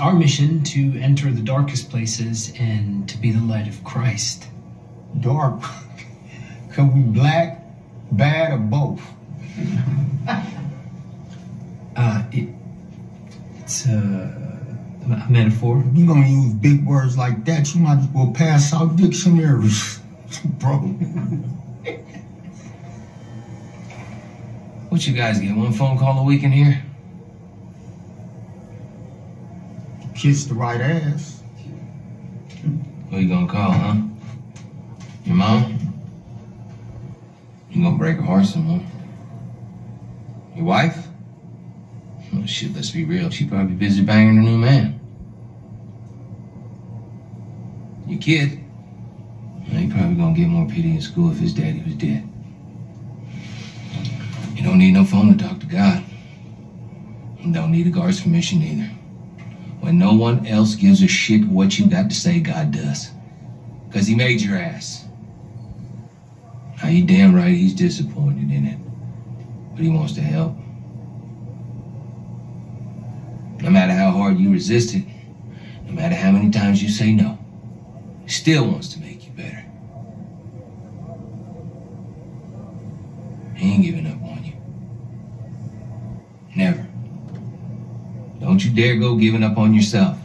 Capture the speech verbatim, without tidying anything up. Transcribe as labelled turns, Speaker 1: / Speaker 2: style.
Speaker 1: our mission to enter the darkest places and to be the light of Christ.
Speaker 2: Dark? Could we black, bad, or both?
Speaker 1: uh, it, it's uh, a metaphor.
Speaker 2: If you're gonna use big words like that, you might as well pass out dictionaries, bro.
Speaker 3: What you guys get, one phone call a week in here?
Speaker 2: Kiss the right ass.
Speaker 3: Who you gonna call, huh? Your mom? You gonna break her heart some more? Your wife? Oh shit, let's be real. She probably busy banging her new man. Your kid? Well, he probably gonna get more pity in school if his daddy was dead. You don't need no phone to talk to God. You don't need a guard's permission either. When no one else gives a shit what you got to say, God does. Because he made your ass. Now, you damn right he's disappointed in it. But he wants to help. No matter how hard you resist it, no matter how many times you say no, he still wants to make you better. He ain't giving up on you. Never. Don't you dare go giving up on yourself.